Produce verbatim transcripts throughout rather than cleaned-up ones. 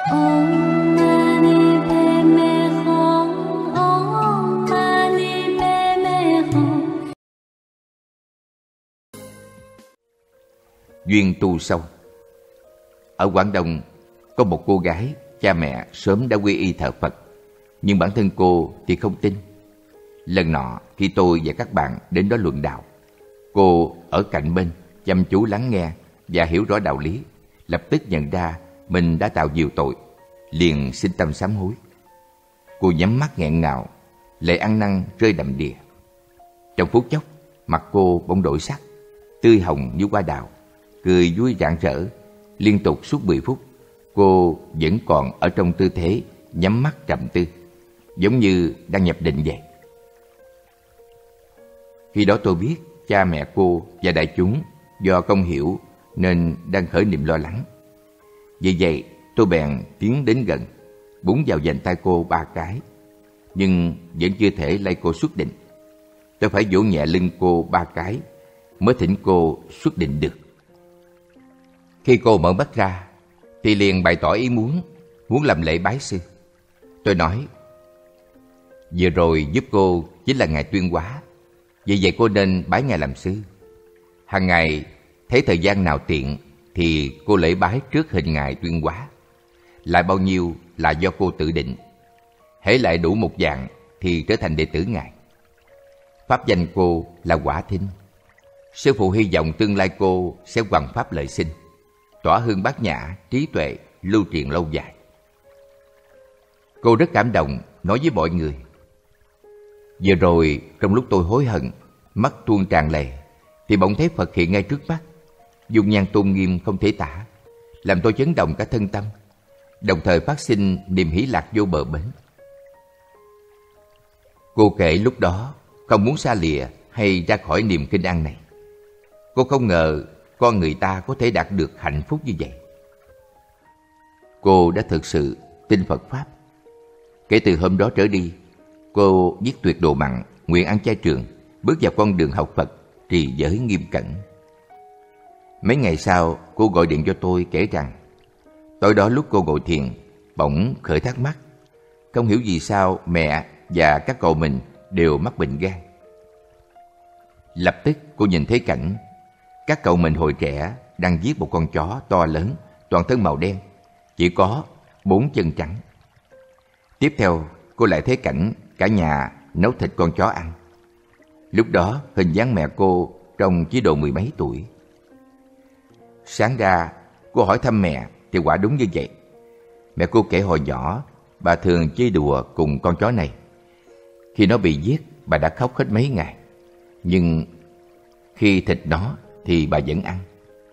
Duyên tu sâu. Ở Quảng Đông có một cô gái, cha mẹ sớm đã quy y thờ Phật, nhưng bản thân cô thì không tin. Lần nọ khi tôi và các bạn đến đó luận đạo, cô ở cạnh bên chăm chú lắng nghe và hiểu rõ đạo lý, lập tức nhận ra mình đã tạo nhiều tội, liền xin tâm sám hối. Cô nhắm mắt nghẹn ngào, lệ ăn năn rơi đầm đìa. Trong phút chốc, mặt cô bỗng đổi sắc, tươi hồng như hoa đào, cười vui rạng rỡ. Liên tục suốt mười phút, cô vẫn còn ở trong tư thế nhắm mắt trầm tư, giống như đang nhập định vậy. Khi đó tôi biết cha mẹ cô và đại chúng do không hiểu nên đang khởi niệm lo lắng. Vì vậy tôi bèn tiến đến gần, búng vào vành tay cô ba cái, nhưng vẫn chưa thể lay cô xuất định. Tôi phải vỗ nhẹ lưng cô ba cái mới thỉnh cô xuất định được. Khi cô mở mắt ra thì liền bày tỏ ý muốn muốn làm lễ bái sư. Tôi nói: vừa rồi giúp cô chính là Ngài Tuyên Hóa, vì vậy cô nên bái Ngài làm sư. Hàng ngày thấy thời gian nào tiện thì cô lễ bái trước hình Ngài Tuyên Hóa, lại bao nhiêu là do cô tự định. Hễ lại đủ một dạng thì trở thành đệ tử Ngài. Pháp danh cô là Quả Thinh. Sư phụ hy vọng tương lai cô sẽ hoằng pháp lợi sinh, tỏa hương bát nhã, trí tuệ lưu truyền lâu dài. Cô rất cảm động, nói với mọi người: vừa rồi trong lúc tôi hối hận, mắt tuôn tràn lệ, thì bỗng thấy Phật hiện ngay trước mắt, dung nhan tôn nghiêm không thể tả, làm tôi chấn động cả thân tâm, đồng thời phát sinh niềm hỷ lạc vô bờ bến. Cô kể lúc đó không muốn xa lìa hay ra khỏi niềm kinh an này. Cô không ngờ con người ta có thể đạt được hạnh phúc như vậy. Cô đã thực sự tin Phật Pháp. Kể từ hôm đó trở đi, cô viết tuyệt đồ mặn, nguyện ăn chay trường, bước vào con đường học Phật, trì giới nghiêm cẩn. Mấy ngày sau, cô gọi điện cho tôi kể rằng tối đó lúc cô ngồi thiền, bỗng khởi thắc mắc, không hiểu vì sao mẹ và các cậu mình đều mắc bệnh gan. Lập tức cô nhìn thấy cảnh các cậu mình hồi trẻ đang giết một con chó to lớn, toàn thân màu đen, chỉ có bốn chân trắng. Tiếp theo, cô lại thấy cảnh cả nhà nấu thịt con chó ăn. Lúc đó, hình dáng mẹ cô trông chỉ độ mười mấy tuổi. Sáng ra, cô hỏi thăm mẹ thì quả đúng như vậy. Mẹ cô kể hồi nhỏ, bà thường chơi đùa cùng con chó này. Khi nó bị giết, bà đã khóc hết mấy ngày. Nhưng khi thịt nó thì bà vẫn ăn.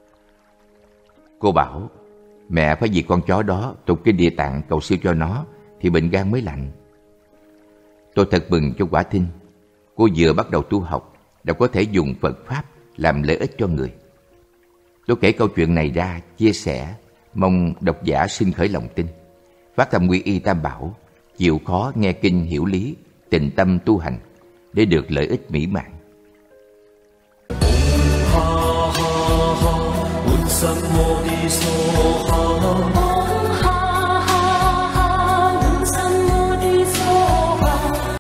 Cô bảo mẹ phải vì con chó đó tụng kinh Địa Tạng cầu siêu cho nó thì bệnh gan mới lành. Tôi thật mừng cho Quả Thinh. Cô vừa bắt đầu tu học đã có thể dùng Phật Pháp làm lợi ích cho người. Tôi kể câu chuyện này ra chia sẻ, mong độc giả sinh khởi lòng tin, phát tâm quy y Tam Bảo, chịu khó nghe kinh hiểu lý, tịnh tâm tu hành để được lợi ích mỹ mãn. Nam mô Di Đà Phật.